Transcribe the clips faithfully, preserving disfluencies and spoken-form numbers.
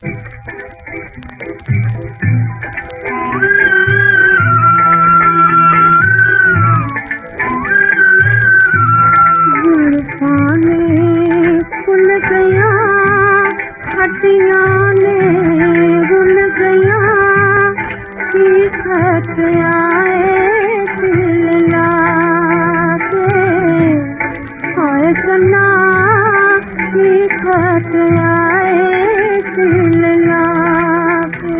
खुल गया हड्डियां ने रुल गया चीखत आए दिल लाके हाय सना चीखत आए दिल लाके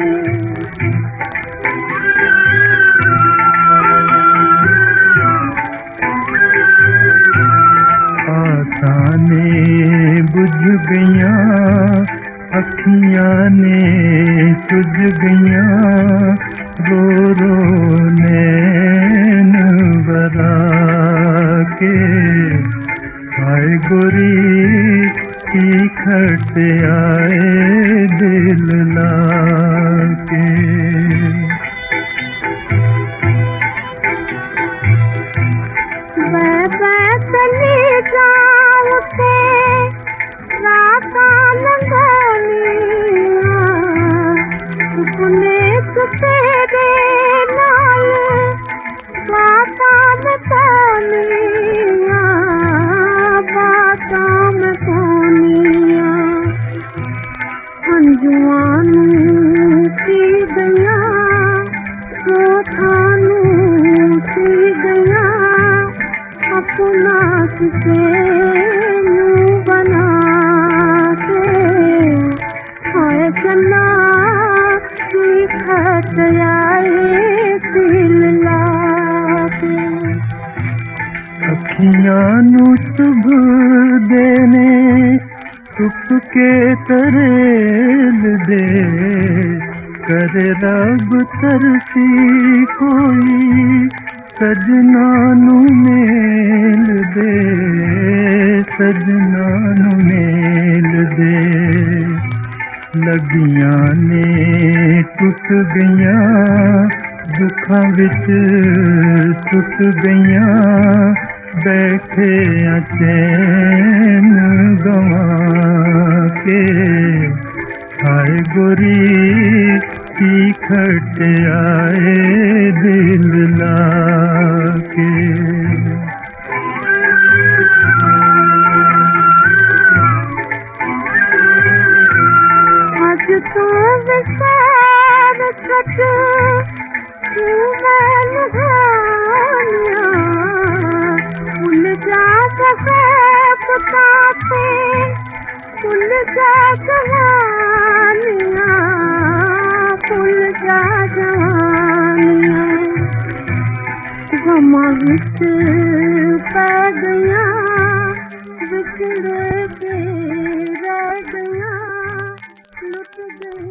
आसाने बुझ गया अखियां ने सुझ गया रो रो नैन बरा के हाय गोरी चीखत आए दिल लाके मैं चली जाऊं ते राता लंघनिया सुपने तेरे नाल बाता में पानिया बाता में पानिया हंजुआनू पी गया सोथानू पी गया अपना किसे मुँह बना के हाय चन्ना चीखत आए दिल लाके अखियां नू चुभ देने चुप के तरेल दे करे रब तरसी कोई सजना नू मेल दे सजना नू मेल दे लगियां ने टुट गया दुखां विच टुट गया बैठे चैन गवा के हाय गोरी चीखत आए दिल लाके आज तो विसार छट तू मैन भानिया भूल जा सके पुताते भूल जा जवानिया भूल जा जवानिया गमा विच पै गया बिछड़े के रह गया लुट गया।